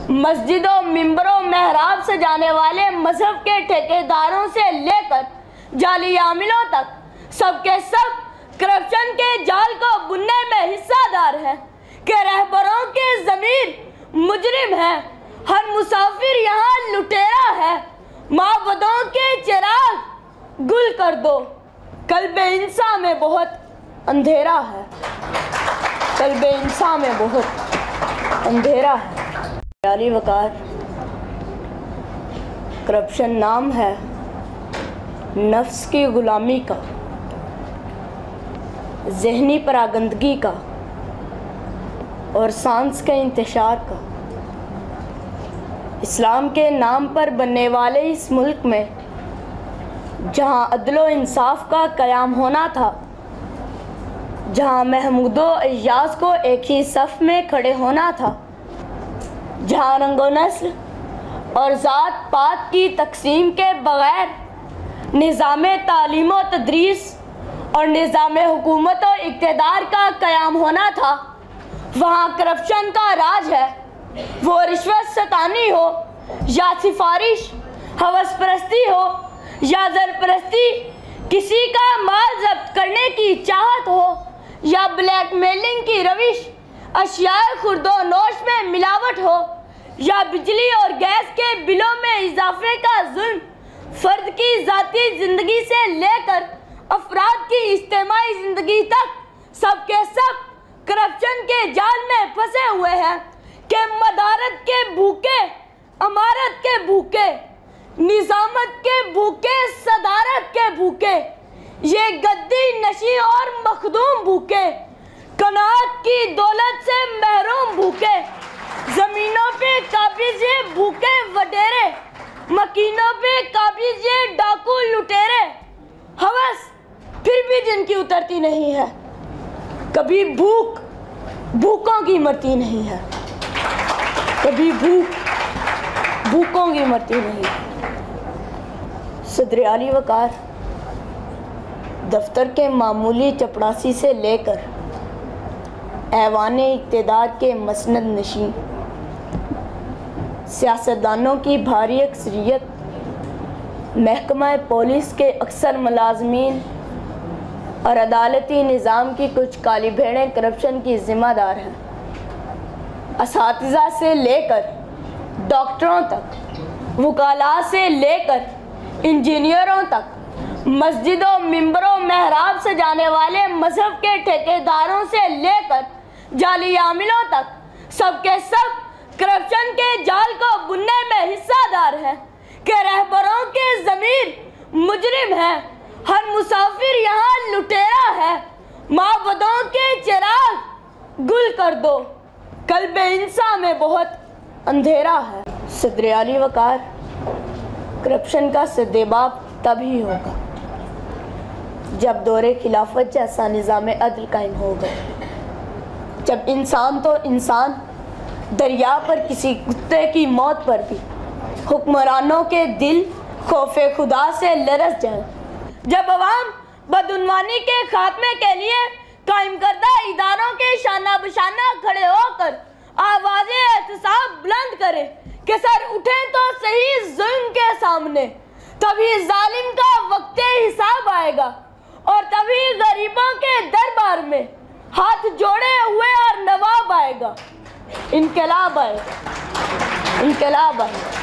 मस्जिदों, मिंबरों, महराब सजाने वाले मजहब के ठेकेदारों से लेकर जाली आमिलों तक सबके सब करप्शन के जाल को बुनने में हिस्सादार है कि रहबरों के ज़मीर मुजरिम है, हर मुसाफिर यहाँ लुटेरा है। माबदों के चिराग गुल कर दो, कल्बे इंसान में बहुत अंधेरा है, कल्बे इंसान में बहुत अंधेरा है। जाली वकार करप्शन नाम है नफ्स की गुलामी का, ज़हनी परागंदगी का और सांस के इंतशार का। इस्लाम के नाम पर बनने वाले इस मुल्क में जहाँ अदलो इंसाफ का क़याम होना था, जहाँ महमूदो अय्याज़ को एक ही सफ़ में खड़े होना था, जहाँ रंगो नस्ल और ज़ात पात की तकसीम के बग़ैर निज़ाम तालीम व तदरीस और निज़ाम हुकूमत और इक़्तिदार का क़याम होना था, वहाँ करप्शन का राज है। वो रिश्वत सतानी हो या सिफारिश, हवस परस्ती हो या ज़रपरस्ती, किसी का माल ज़ब्त करने की चाहत हो या ब्लैक मेलिंग की रविश, अशियाए खुर्दो नोश में मिलावट हो या बिजली और गैस के बिलों में इजाफे का जुल्म, फ़र्द की ज़ाती ज़िंदगी से लेकर अफराद की इज्तिमाई ज़िंदगी तक सबके सब करप्शन के जाल में फंसे हुए हैं कि मदारत के भूखे, अमारत के भूखे, निज़ामत के भूखे, सदारत के भूखे, ये गद्दी नशी और मखदूम भूखे, कनात की दौलत से महरूम भूखे, ज़मीनों पे काबिज ये भूखे वडेरे, मकीनों पे काबिज ये डाकू लुटेरे, हवस फिर भी जिनकी उतरती नहीं है, कभी भूख भूखों की मरती नहीं है, कभी भूख भूखों की मरती नहीं है। सदर आली वकार दफ्तर के मामूली चपड़ासी से लेकर ऐवाने इक़्तिदार के मसनद नशीं, सियासतदानों की भारी अक्सरियत, महकमा पुलिस के अक्सर मुलाजमीन और अदालती निज़ाम की कुछ काली भेड़ें करप्शन की ज़िम्मेदार हैं। असातिज़ा से लेकर डॉक्टरों तक, वकाला से लेकर इंजीनियरों तक, मस्जिदों, मिंबरों, महराब सजाने वाले मजहब के ठेकेदारों से लेकर जाली आमिलों तक सबके सब करप्शन के जाल को बुनने में हिस्सादार है कि रहबरों के ज़मीर मुजरिम है, हर मुसाफिर यहाँ लुटेरा है। माबदों के चिराग गुल कर दो, कल्बे इंसान में बहुत अंधेरा है। सदर आली वकार करप्शन का सद्देबाब तभी होगा जब दौरे खिलाफत जैसा निज़ाम अदल कायम होगा, जब इंसान तो इंसान दरिया पर किसी कुत्ते की मौत पर भी हुक्मरानों के दिल खौफे खुदा से लरस जाए, जब अवाम बदउनवानी के खात्मे के लिए कायम करदा इदारों के शाना बशाना खड़े होकर आवाज़ें एहतसाब बुलंद करे कि सर उठे तो सही जुल्म के सामने, तभी जालिम का वक्त हिसाब आएगा और तभी गरीबों के दरबार में हाथ जोड़े हुए और नवाब आएगा। इनकलाब आएगा, इनकलाब आएगा।